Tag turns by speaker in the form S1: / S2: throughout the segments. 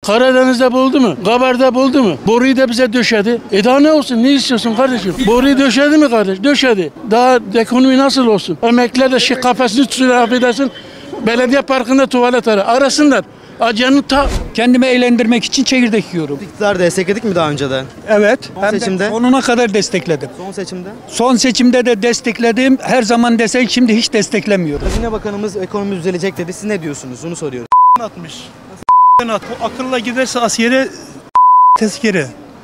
S1: Karadeniz'de buldu mu? Gabar'da buldu mu? Boruyu da bize döşedi. Daha ne olsun? Ne istiyorsun kardeşim? Boruyu döşedi mi kardeş? Döşedi. Daha ekonomi nasıl olsun? Emekliler de kafasını tutuyor, affedersin. Belediye parkında tuvalet arasınlar. Acının
S2: Kendimi eğlendirmek için çekirdek yiyorum.
S3: İktidar destekledik mi daha önceden?
S2: Evet.
S3: Son seçimde?
S2: Sonuna kadar destekledim.
S3: Son seçimde?
S2: Son seçimde de destekledim. Her zaman desek şimdi hiç desteklemiyorum.
S3: Hazine Bakanımız ekonomi düzelecek dedi. Siz ne diyorsunuz? Onu soruyoruz.
S4: Atmış. Bu akılla giderse askere tezkere.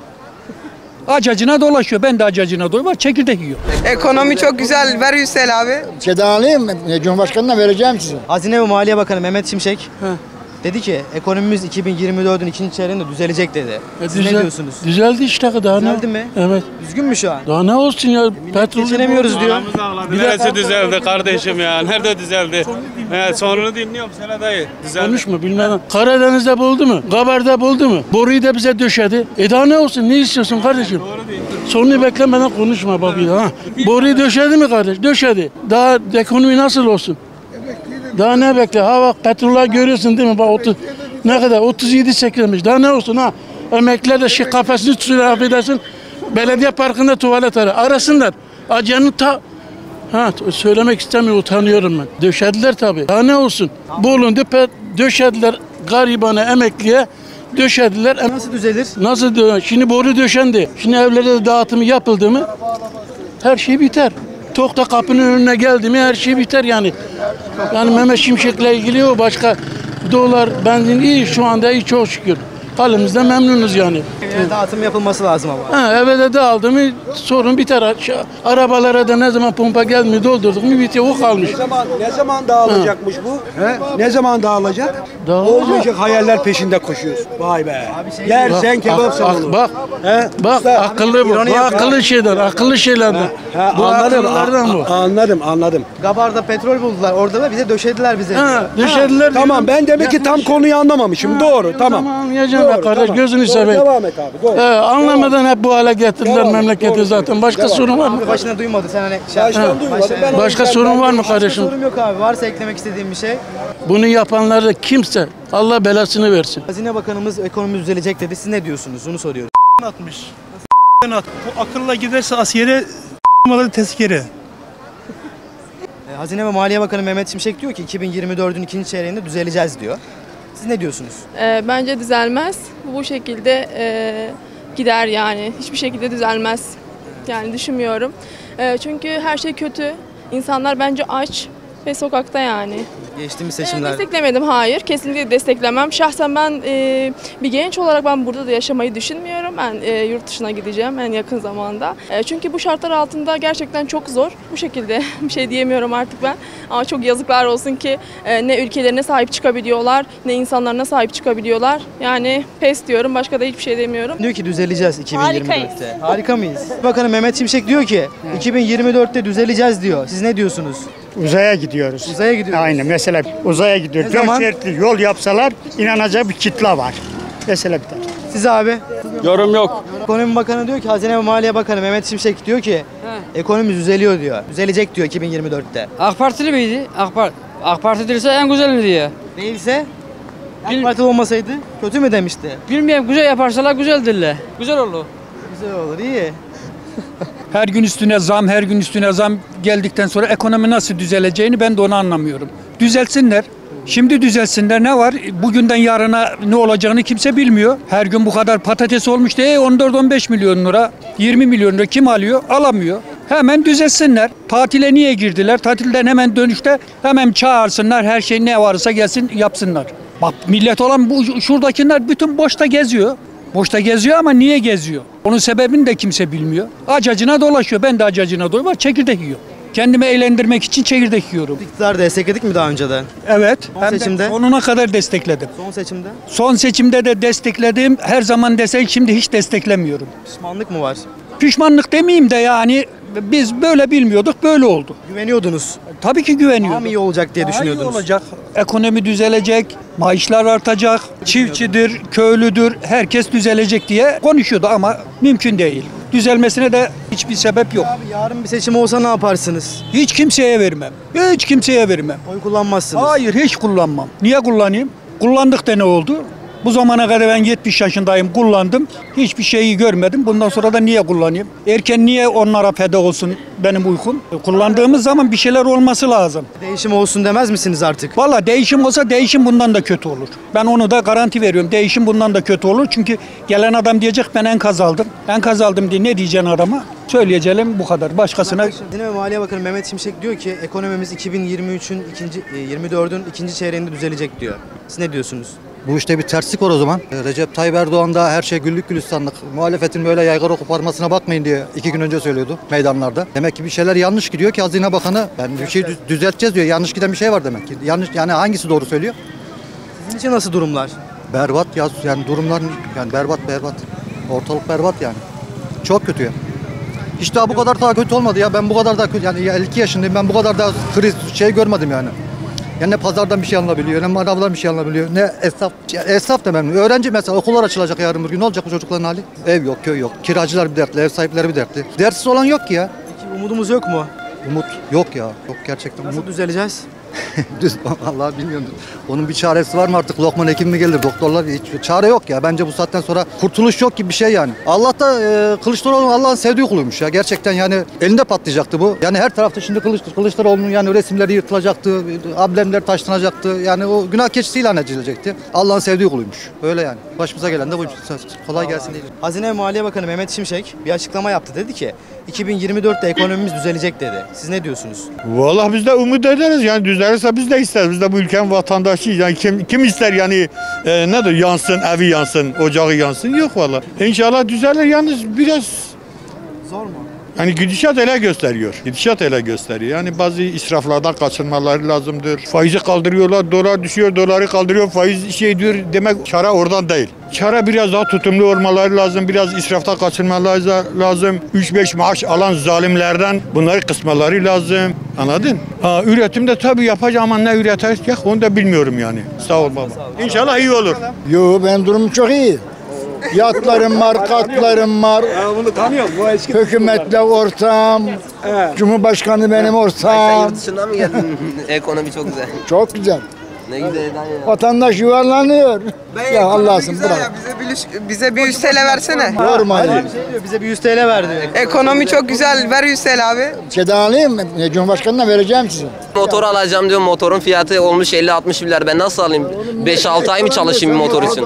S2: Acacına dolaşıyor. Ben de acacına dolaşıyorum. Çekirdek yiyor.
S5: Ekonomi çok güzel. Ver Yüksel abi.
S6: Alayım, Cumhurbaşkanı'na vereceğim size.
S3: Hazine ve Maliye Bakanı Mehmet Şimşek dedi ki ekonomimiz 2024'ün ikinci çeyreğinde düzelecek dedi. Siz ne diyorsunuz?
S1: Düzeldi işte daha ne?
S3: Düzeldi mi?
S1: Evet.
S3: Düzgün mü şu an?
S1: Daha ne olsun ya? Petrol
S3: Geçinemiyoruz diyor.
S7: Neresi düzeldi kardeşim ya? Nerede düzeldi? Sonunu dinliyorum sana dayı. Düzeldi.
S1: Konuşma bilmem. Karadeniz'de buldu mu? Gabar'da buldu mu? Boruyu da bize döşedi. Daha ne olsun? Ne istiyorsun kardeşim? Sonunu beklemeden konuşma bak bir daha. Boruyu döşedi mi kardeş? Döşedi. Daha ekonomi nasıl olsun? Daha ne bekle? Ha bak petroller görüyorsun değil mi? Bak 30 ne kadar? 37.8'miş. Daha ne olsun ha? Emekliler de kafasını tutuyor, affedersin. Belediye parkında tuvalet arasınlar. Acının söylemek istemiyorum, utanıyorum ben. Döşediler tabii. Daha ne olsun? Bulundu, döşediler garibana, emekliye döşediler.
S3: Nasıl düzelir?
S1: Nasıl düzelir? Şimdi boru döşendi. Şimdi evlere de dağıtımı yapıldı mı her şey biter. Tokta kapının önüne geldi mi her şey biter yani. Yani Mehmet Şimşek'le ilgili o başka dolar, benzin iyi şu anda iyi çok şükür. Halimizden memnunuz yani.
S3: Dağıtım yapılması lazım ama.
S1: Eve de dağıldı mı sorun biter. Arabalara da ne zaman pompa gelmiyor doldurduk mu bitiyor o kalmış.
S8: Ne zaman dağılacakmış bu? Ne zaman dağılacak? Olmayacak hayaller peşinde koşuyoruz. Vay be. Yersen kebap salonu.
S1: Bak akıllı bu. Bu akıllı şeyler, akıllı şeylerden. Bu
S8: Anladım.
S3: Gabar'da petrol buldular. Orada da bize döşediler bize.
S1: Döşediler.
S8: Tamam ben demek ki tam konuyu anlamamışım. Doğru tamam.
S1: Anlayacağım kardeş gözünü seveyim.
S8: Devam et abi. Doğru.
S1: Anlamadan hep bu hale getirdiler memleketi zaten. Başka sorun var mı?
S3: Başına duymadı sen hani.
S8: Baştan duymadım.
S1: Başka sorun var mı kardeşim?
S3: Sorum yok abi. Varsa eklemek istediğim bir şey.
S1: Bunu yapanlar da kimse Allah belasını versin.
S3: Hazine Bakanımız ekonomi düzelecek dedi. Siz ne diyorsunuz? Onu soruyoruz.
S4: Atmış. Bu akılla giderse askere tezkere.
S3: Hazine ve Maliye Bakanı Mehmet Şimşek diyor ki 2024'ün ikinci çeyreğinde düzeleceğiz diyor. Siz ne diyorsunuz?
S9: Bence düzelmez. Bu şekilde gider yani. Hiçbir şekilde düzelmez. Yani düşünmüyorum. Çünkü her şey kötü. İnsanlar bence aç ve sokakta yani.
S3: Geçtiğimiz seçimler.
S9: Desteklemedim, hayır. Kesinlikle desteklemem. Şahsen ben bir genç olarak ben burada da yaşamayı düşünmüyorum. Ben yurt dışına gideceğim en yakın zamanda. Çünkü bu şartlar altında gerçekten çok zor. Bu şekilde bir şey diyemiyorum artık ben. Ama çok yazıklar olsun ki ne ülkelerine sahip çıkabiliyorlar, ne insanlarına sahip çıkabiliyorlar. Yani pes diyorum, başka da hiçbir şey demiyorum.
S3: Diyor ki düzeleceğiz 2024'te. Harika mıyız? Bakanı Mehmet Şimşek diyor ki 2024'te düzeleceğiz diyor. Siz ne diyorsunuz?
S6: Uzaya gidiyoruz.
S3: Uzaya gidiyoruz.
S6: Aynen mesela uzaya gidiyor.
S3: Ne zaman?
S6: 4 şeritli yol yapsalar inanacak bir kitle var. Mesela biter.
S3: Siz abi?
S7: Yorum yok.
S3: Ekonomi Bakanı diyor ki Hazine ve Maliye Bakanı Mehmet Şimşek diyor ki ekonomi düzeliyor diyor. Düzelecek diyor 2024'te.
S10: AK Partili miydi? AK Parti değilse en güzel diye.
S3: Değilse AK Parti olmasaydı kötü mü demişti?
S10: Bilmiyorum güzel yaparsalar güzeldirler. Güzel olur.
S3: Güzel olur iyi.
S2: Her gün üstüne zam geldikten sonra ekonomi nasıl düzeleceğini ben de onu anlamıyorum. Düzelsinler. Şimdi düzelsinler ne var? Bugünden yarına ne olacağını kimse bilmiyor. Her gün bu kadar patates olmuş diye 14-15 milyon lira, 20 milyon lira kim alıyor? Alamıyor. Hemen düzelsinler. Tatile niye girdiler? Tatilden hemen dönüşte hemen çağırsınlar. Her şey ne varsa gelsin yapsınlar. Bak millet olan bu şuradakiler bütün boşta geziyor. Boşta geziyor ama niye geziyor? Onun sebebini de kimse bilmiyor. Acacına dolaşıyor. Ben de acacına dolaşıyorum. Çekirdek yiyor. Kendimi eğlendirmek için çekirdek yiyorum.
S3: İktidar destekledik mi daha önceden?
S2: Evet.
S3: Son seçimde?
S2: Sonuna kadar destekledim.
S3: Son seçimde?
S2: Son seçimde de destekledim. Her zaman desek şimdi hiç desteklemiyorum.
S3: Pişmanlık mı var?
S2: Pişmanlık demeyeyim de yani biz böyle bilmiyorduk, böyle oldu.
S3: Güveniyordunuz.
S2: Tabii ki güveniyorduk.
S3: Daha mı iyi olacak diye düşünüyordunuz?
S2: Daha iyi olacak. Ekonomi düzelecek, maaşlar artacak, çiftçidir, köylüdür, herkes düzelecek diye konuşuyordu ama mümkün değil. Düzelmesine de hiçbir sebep yok.
S3: Abi yarın bir seçim olsa ne yaparsınız?
S2: Hiç kimseye vermem.
S3: Oy kullanmazsınız.
S2: Hayır, hiç kullanmam. Niye kullanayım? Kullandık da ne oldu? Bu zamana kadar ben 70 yaşındayım, kullandım. Hiçbir şeyi görmedim. Bundan sonra da niye kullanayım? Erken niye onlara feda olsun benim uykum? Kullandığımız zaman bir şeyler olması lazım.
S3: Değişim olsun demez misiniz artık?
S2: Valla değişim olsa değişim bundan da kötü olur. Ben onu da garanti veriyorum. Değişim bundan da kötü olur. Çünkü gelen adam diyecek ben enkaz aldım. Enkaz aldım diye ne diyeceksin adama? Söyleyeceğim bu kadar. Başkasına...
S3: Hazine ve Maliye Bakanı Mehmet Şimşek diyor ki ekonomimiz 2024'ün ikinci çeyreğinde düzelecek diyor. Siz ne diyorsunuz?
S11: Bu işte bir terslik var o zaman. Recep Tayyip Erdoğan da her şey güllük gülistanlık. Muhalefetin böyle yaygara koparmasına bakmayın diye 2 gün önce söylüyordu meydanlarda. Demek ki bir şeyler yanlış gidiyor ki Hazine Bakanı yani bir şey düzelteceğiz diyor. Yanlış giden bir şey var demek ki. Yanlış yani hangisi doğru söylüyor?
S3: Sizin için nasıl durumlar?
S11: Berbat ya yani durumlar yani berbat. Ortalık berbat yani. Çok kötü ya. Hiç daha bu kadar daha kötü olmadı ya. Ben bu kadar daha kötü yani 52 yaşındayım. Ben bu kadar daha kriz görmedim yani. Yani ne pazardan bir şey alınabiliyor, ne manavdan bir şey alınabiliyor, ne esnaf da memnun. Öğrenci mesela okullar açılacak yarın bir gün. Ne olacak bu çocukların hali? Ev yok, köy yok. Kiracılar bir dertli, ev sahipleri bir dertli. Dertsiz olan yok ki ya.
S3: Peki umudumuz yok mu?
S11: Umut yok ya. Yok gerçekten.
S3: Nasıl düzeleceğiz?
S11: Vallahi bilmiyorum. Onun bir çaresi var mı artık? Lokman hekim mi gelir? Doktorlar hiç çare yok ya. Bence bu saatten sonra kurtuluş yok gibi bir şey yani. Allah da Kılıçdaroğlu Allah'ın sevdiği kuluymuş ya. Gerçekten yani elinde patlayacaktı bu. Yani her tarafta şimdi Kılıçdaroğlu'nun yani resimleri yırtılacaktı. Amblemler taşlanacaktı. Yani o günah keçisi ilan edilecekti. Allah'ın sevdiği kuluymuş. Öyle yani. Başımıza gelen de buymuş. Kolay gelsin diyelim.
S3: Hazine ve Maliye Bakanı Mehmet Şimşek bir açıklama yaptı. Dedi ki 2024'te ekonomimiz düzelecek dedi. Siz ne diyorsunuz?
S12: Vallahi biz de umut ederiz yani düzelirse biz de isteriz. Biz de bu ülkenin vatandaşıyız. Yani kim ister yani nedir yansın, evi yansın, ocağı yansın yok vallahi. İnşallah düzelir yalnız biraz
S3: zor mu?
S12: Yani gidişat öyle gösteriyor. Gidişat öyle gösteriyor. Yani bazı israflardan kaçınmaları lazımdır. Faizi kaldırıyorlar, dolar düşüyor, doları kaldırıyor, faiz şey diyor. Demek çare oradan değil. Çare biraz daha tutumlu olmaları lazım. Biraz israftan kaçınmaları lazım. 3-5 maaş alan zalimlerden bunları kısmaları lazım. Anladın? Üretimde tabii yapacağım ama ne üretecek onu da bilmiyorum yani. Sağ ol baba. İnşallah iyi olur.
S13: Yo ben durumum çok iyi. Yatlarım var, katlarım var.
S8: Bunu tanıyorum. Bu eski
S13: Hükümetle ortağım. Cumhurbaşkanı benim ortağım.
S14: Yurt dışından mı geldin? Ekonomi çok güzel.
S13: Çok güzel.
S14: Ne güzel ya.
S13: Vatandaş yuvarlanıyor. Ya Allah'ım bırak.
S5: Bize bir 100 TL versene.
S13: Yorma ya.
S3: Bize bir 100 TL ver diyor.
S5: Ekonomi çok güzel. Ver 100 TL abi.
S13: Şeyden alayım, Cumhurbaşkanı'na vereceğim size.
S14: Motor alacağım diyor. Motorun fiyatı olmuş 50-60 milyar. Ben nasıl alayım? 5-6 ay mı çalışayım bir motor için?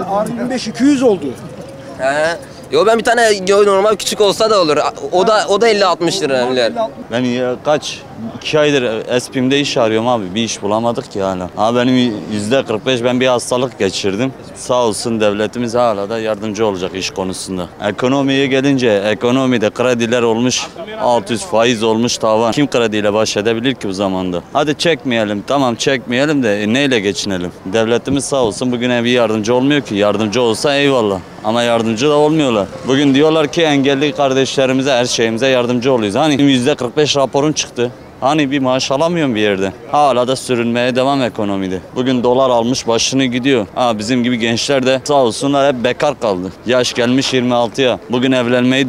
S8: R25 oldu.
S14: He. Yo ben bir tane normal küçük olsa da olur. O da 50-60 lira milyar.
S15: Ben kaç 2 aydır Espim'de iş arıyorum abi. Bir iş bulamadık ki hala. Ama benim %45 ben bir hastalık geçirdim. Sağ olsun devletimiz hala da yardımcı olacak iş konusunda. Ekonomiye gelince ekonomide krediler olmuş 600 faiz olmuş tavan. Kim krediyle baş edebilir ki bu zamanda? Hadi çekmeyelim tamam çekmeyelim de neyle geçinelim? Devletimiz sağ olsun bugüne bir yardımcı olmuyor ki. Yardımcı olsa eyvallah. Ama yardımcı da olmuyorlar. Bugün diyorlar ki engelli kardeşlerimize her şeyimize yardımcı oluyoruz. Hani %45 raporun çıktı. Hani bir maaş alamıyorum bir yerde. Hala da sürünmeye devam ekonomide. Bugün dolar almış başını gidiyor. Bizim gibi gençler de sağ olsunlar hep bekar kaldı. Yaş gelmiş 26'ya. Bugün evlenmeyi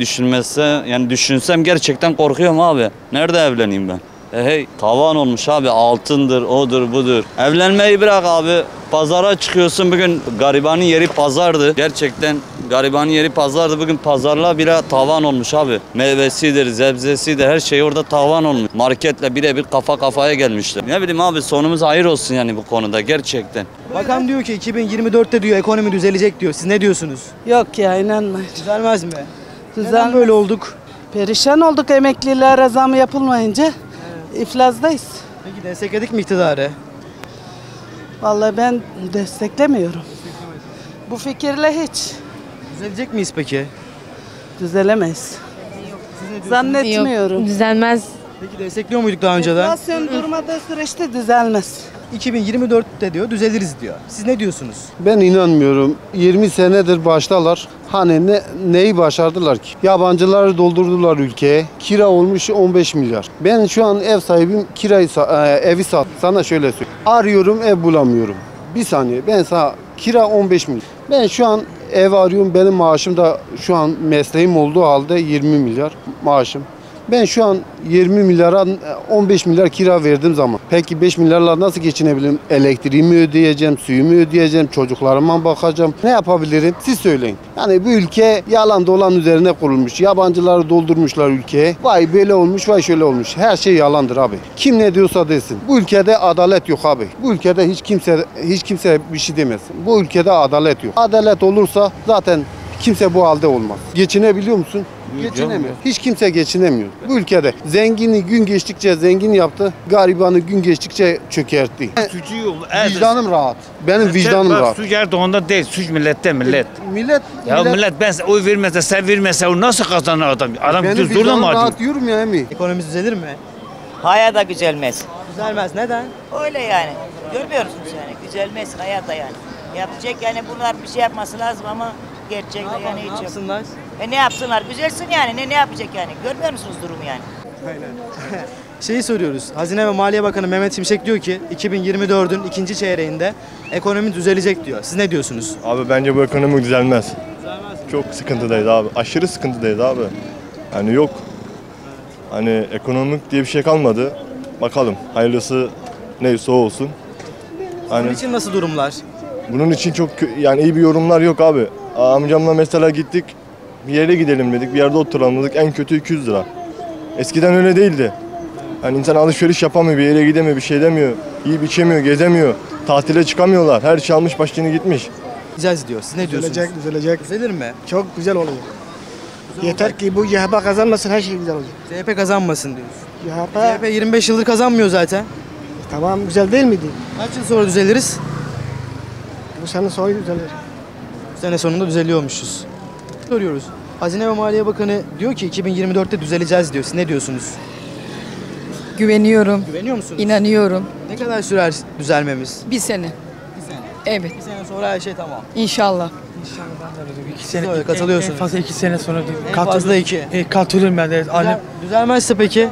S15: düşünsem gerçekten korkuyorum abi. Nerede evleneyim ben? Hey tavan olmuş abi altındır odur budur. Evlenmeyi bırak abi. Pazara çıkıyorsun bugün garibanın yeri pazardı. Gerçekten garibanın yeri pazardı. Bugün pazarla bile tavan olmuş abi. Meyvesidir, sebzesidir her şey orada tavan olmuş. Marketle birebir kafa kafaya gelmişler. Ne bileyim abi sonumuz hayır olsun yani bu konuda gerçekten.
S3: Bakan diyor ki 2024'te diyor ekonomi düzelecek diyor. Siz ne diyorsunuz?
S16: Yok ya inanmayın.
S3: Düzelmez mi?
S16: Düzelmez.
S3: Neden böyle olduk?
S16: Perişan olduk emeklilere zam yapılmayınca. İflazdayız.
S3: Peki destekledik mi iktidarı?
S16: Vallahi ben desteklemiyorum. Bu fikirle hiç.
S3: Düzelecek miyiz peki?
S16: Düzelemeyiz. Zannetmiyorum.
S17: Yok, düzelmez.
S3: Peki destekliyor muyduk daha önceden?
S16: Enflasyon durmadığı süreçte düzelmez.
S3: 2024'te diyor düzeliriz diyor. Siz ne diyorsunuz?
S18: Ben inanmıyorum. 20 senedir baştalar. Hani neyi başardılar ki? Yabancıları doldurdular ülkeye. Kira olmuş 15 milyar. Ben şu an ev sahibim evi sat. Sana şöyle söyleyeyim. Arıyorum ev bulamıyorum. Bir saniye ben sana kira 15 milyar. Ben şu an ev arıyorum. Benim maaşım da şu an mesleğim olduğu halde 20 milyar maaşım. Ben şu an 20 milyara 15 milyar kira verdiğim zaman Peki 5 milyarla nasıl geçinebilirim? Elektriğimi ödeyeceğim, suyumu ödeyeceğim, çocuklarıma bakacağım. Ne yapabilirim? Siz söyleyin. Yani bu ülke yalan dolan üzerine kurulmuş. Yabancıları doldurmuşlar ülkeye. Vay böyle olmuş, vay şöyle olmuş. Her şey yalandır abi. Kim ne diyorsa desin. Bu ülkede adalet yok abi. Bu ülkede hiç kimse bir şey demez. Bu ülkede adalet yok. Adalet olursa zaten kimse bu halde olmaz. Geçinebiliyor musun? Geçinemiyor. Hiç kimse geçinemiyor. Bu ülkede zengini gün geçtikçe zengin yaptı, garibanı gün geçtikçe çökertti.
S17: Suçu yok.
S18: Vicdanım rahat. Benim vicdanım rahat.
S17: Suç Erdoğan'da değil, suç millette millet.
S18: Millet
S17: Millet ben oy vermezse, sen vermezse o nasıl kazanır adam? Adam
S18: benim
S17: düz durdu
S18: vicdanım
S17: mu
S18: rahat
S17: artık?
S18: diyorum ya emi.
S3: Ekonomimiz düzelir mi?
S19: Hayat da güzelmez.
S3: Düzelmez. Neden?
S19: Öyle yani. Görmüyor musunuz yani? Güzelmez hayat da yani. Yapacak yani bunlar bir şey yapması lazım ama gerçekten yani hiç yok.
S3: Yapsınlar.
S19: Ne yapsınlar? Güzelsin yani. Ne yapacak yani? Görmüyor musunuz durumu yani?
S3: Şeyi soruyoruz. Hazine ve Maliye Bakanı Mehmet Şimşek diyor ki 2024'ün ikinci çeyreğinde ekonomi düzelecek diyor. Siz ne diyorsunuz?
S20: Abi bence bu ekonomi düzelmez. Çok sıkıntıdayız abi. Aşırı sıkıntıdayız abi. Yani yok. Hani ekonomik diye bir şey kalmadı. Bakalım hayırlısı neyse o olsun. Hani
S3: Bunun için nasıl durumlar?
S20: bunun için çok yani iyi bir yorumlar yok abi. Amcamla mesela gittik. Bir yere gidelim dedik. Bir yerde oturalım dedik. En kötü 200 lira. Eskiden öyle değildi. Hani insan alışveriş yapamıyor, bir yere gidemiyor, bir şey demiyor. Yiyip içemiyor, gezemiyor. Tatile çıkamıyorlar. Her şey almış başını gitmiş.
S3: Düzeleceğiz diyor. Siz ne diyorsunuz?
S8: Düzelecek.
S3: Düzelir mi?
S8: Çok güzel oluyor. Yeter ki bu CHP kazanmasın, her şey güzel olacak.
S3: CHP kazanmasın diyoruz.
S8: CHP
S3: CHP 25 yıldır kazanmıyor zaten.
S8: tamam güzel değil miydi?
S3: Kaç yıl sonra düzeliriz?
S8: Bu sene sonu düzelir.
S3: Bu sene sonunda düzeliyormuşuz. Soruyoruz. Hazine ve Maliye Bakanı diyor ki 2024'te düzeleceğiz diyor. Siz ne diyorsunuz?
S21: Güveniyorum.
S3: Güveniyor musunuz?
S21: İnanıyorum.
S3: Ne kadar sürer düzelmemiz?
S21: Bir sene.
S3: Bir sene.
S21: Evet.
S3: Bir sene sonra her şey tamam.
S21: İnşallah.
S4: İki sene,
S3: Öyle katılıyorsunuz.
S4: En fazla 2 sene sonra
S3: En fazla 2.
S4: Katılıyorum ben de.
S3: Düzelmezse peki?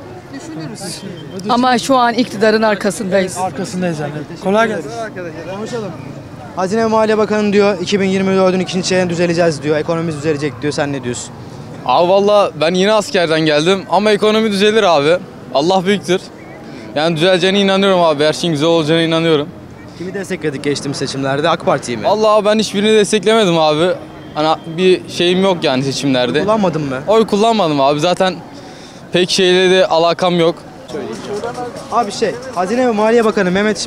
S21: Ama şu an iktidarın arkasındayız.
S4: Arkasındayız yani. Kolay gelsin.
S3: Konuşalım. Hazine ve Maliye Bakanı diyor 2024'ün ikinci çeyreğinde düzeleceğiz diyor. Ekonomimiz düzelecek diyor. Sen ne diyorsun?
S22: Abi valla ben yine askerden geldim ama ekonomi düzelir abi. Allah büyüktür. Yani düzeleceğine inanıyorum abi. Her şeyin güzel olacağına inanıyorum.
S3: Kimi destekledik geçtiğimiz seçimlerde? AK Parti'yi mi?
S22: Vallahi ben hiçbirini desteklemedim abi. Hani bir şeyim yok yani seçimlerde.
S3: Oy kullanmadın mı?
S22: Oy kullanmadım abi. Zaten pek şeyle de alakam yok.
S3: Abi Hazine ve Maliye Bakanı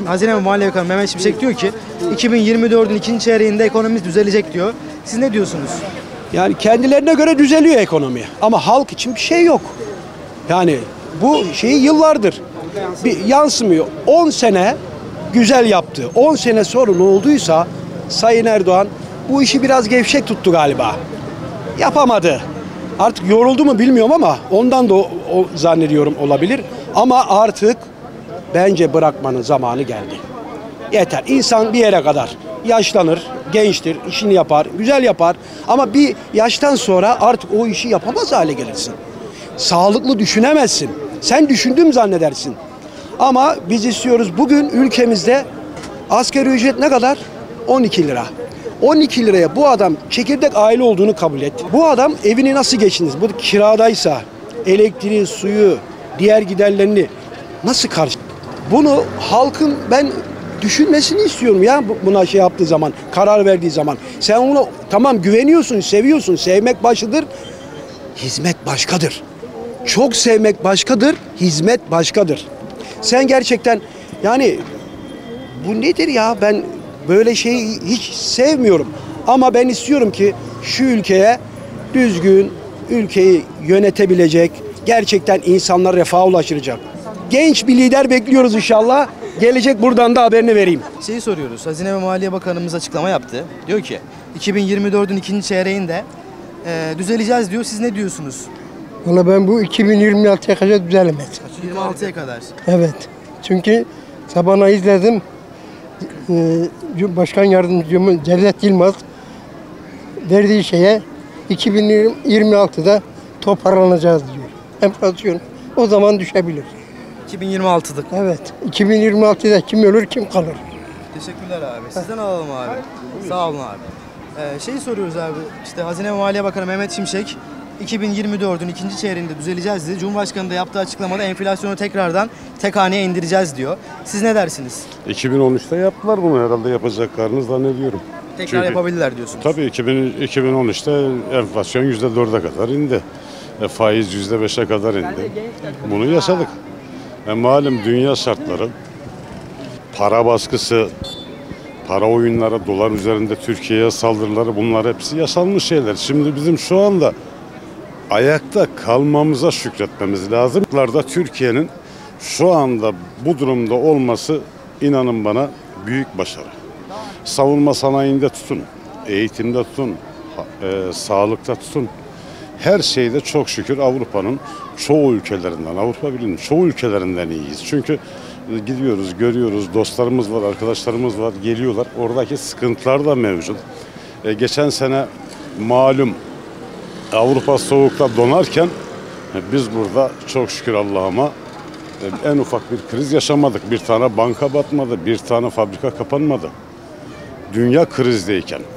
S3: Mehmet Şimşek diyor ki 2024'ün ikinci çeyreğinde ekonomimiz düzelecek diyor. Siz ne diyorsunuz?
S8: Yani kendilerine göre düzeliyor ekonomi. Ama halk için bir şey yok. Yani bu şeyi yıllardır bir yansımıyor. 10 sene güzel yaptı. 10 sene sorun olduysa Sayın Erdoğan bu işi biraz gevşek tuttu galiba. Yapamadı. Artık yoruldu mu bilmiyorum ama ondan da o zannediyorum olabilir. Ama artık bence bırakmanın zamanı geldi. Yeter. İnsan bir yere kadar yaşlanır, gençtir, işini yapar, güzel yapar. Ama bir yaştan sonra artık o işi yapamaz hale gelirsin. Sağlıklı düşünemezsin. Sen düşündüğüm zannedersin. Ama biz istiyoruz bugün ülkemizde asgari ücret ne kadar? 12 lira. 12 liraya bu adam çekirdek aile olduğunu kabul et. Bu adam evini nasıl geçinir? Bu kiradaysa elektriği, suyu, diğer giderlerini nasıl karşı? Bunu halkın ben düşünmesini istiyorum ya buna şey yaptığı zaman, karar verdiği zaman. Sen ona tamam güveniyorsun, seviyorsun. Sevmek başkadır, hizmet başkadır. Çok sevmek başkadır, hizmet başkadır. Sen gerçekten yani bu nedir ya? Ben böyle şeyi hiç sevmiyorum. Ama ben istiyorum ki şu ülkeye düzgün, ülkeyi yönetebilecek, gerçekten insanlar refaha ulaştıracak. Genç bir lider bekliyoruz inşallah. Gelecek buradan da haberini vereyim.
S3: Şeyi soruyoruz. Hazine ve Maliye Bakanımız açıklama yaptı. Diyor ki 2024'ün ikinci çeyreğinde düzeleceğiz diyor. Siz ne diyorsunuz?
S23: Valla ben bu 2026'ya kadar düzelemez.
S3: 26'ya kadar.
S23: Evet. Çünkü sabahına izledim. Başkan Yardımcımız Cevdet Yılmaz verdiği şeye 2026'da toparlanacağız diyor. Enflasyon o zaman düşebilir.
S3: 2026'da.
S23: Evet. 2026'da kim ölür kim kalır.
S3: Teşekkürler abi. Sizden alalım abi. Sağ olun abi. Şeyi soruyoruz abi. İşte Hazine ve Maliye Bakanı Mehmet Şimşek 2024'ün ikinci çeyreğinde düzeleceğiz dedi. Cumhurbaşkanı da yaptığı açıklamada enflasyonu tekrardan tek haneye indireceğiz diyor. Siz ne dersiniz?
S1: 2013'te yaptılar bunu, herhalde yapacaklarını zannediyorum.
S3: Tekrar yapabilirler diyorsunuz.
S1: Tabii 2013'te enflasyon %4'e kadar indi. Faiz %5'e kadar indi. Bunu yaşadık. Malum dünya şartları, para baskısı, para oyunları, dolar üzerinde Türkiye'ye saldırıları, bunlar hepsi yaşanmış şeyler. Şimdi bizim şu anda ayakta kalmamıza şükretmemiz lazım. Türkiye'nin şu anda bu durumda olması, inanın bana, büyük başarı. Savunma sanayinde tutun, eğitimde tutun, sağlıkta tutun. Her şeyde çok şükür Avrupa'nın çoğu ülkelerinden, Avrupa Birliği'nin çoğu ülkelerinden iyiyiz. Çünkü gidiyoruz, görüyoruz, dostlarımız var, arkadaşlarımız var, geliyorlar. Oradaki sıkıntılar da mevcut. Geçen sene malum Avrupa soğukta donarken biz burada çok şükür Allah'ıma en ufak bir kriz yaşamadık. Bir tane banka batmadı, bir tane fabrika kapanmadı. Dünya krizdeyken